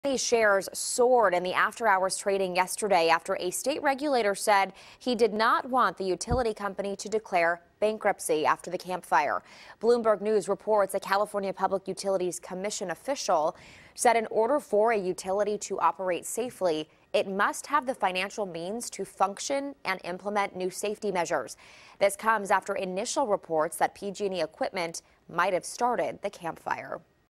Shares soared in the after-hours trading yesterday after a state regulator said he did not want the utility company to declare bankruptcy after the Camp Fire. Bloomberg News reports a California Public Utilities Commission official said in order for a utility to operate safely, it must have the financial means to function and implement new safety measures. This comes after initial reports that PG&E equipment might have started the Camp Fire.